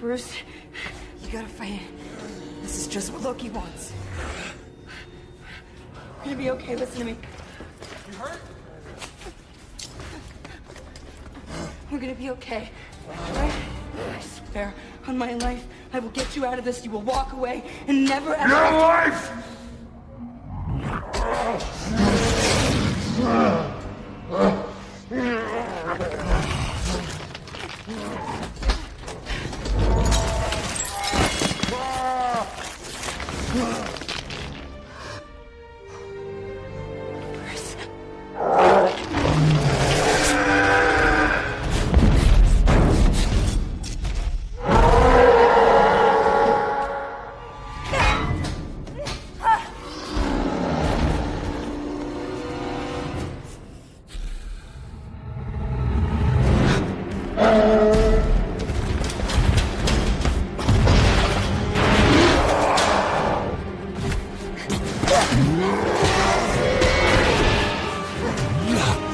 Bruce, you gotta fight it. This is just what Loki wants. We're gonna be okay, listen to me. You hurt? We're gonna be okay, alright? I swear on my life, I will get you out of this. You will walk away and never ever... Your life! Yeah.